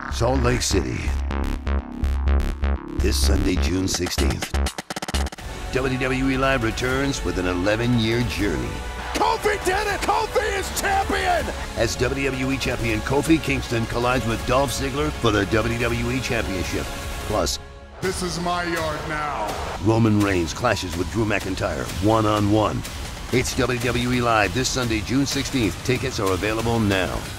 Salt Lake City. This Sunday, June 16th. WWE Live returns with an 11-year journey. Kofi did it! Kofi is champion! As WWE Champion Kofi Kingston collides with Dolph Ziggler for the WWE Championship. Plus, this is my yard now. Roman Reigns clashes with Drew McIntyre one-on-one. It's WWE Live this Sunday, June 16th. Tickets are available now.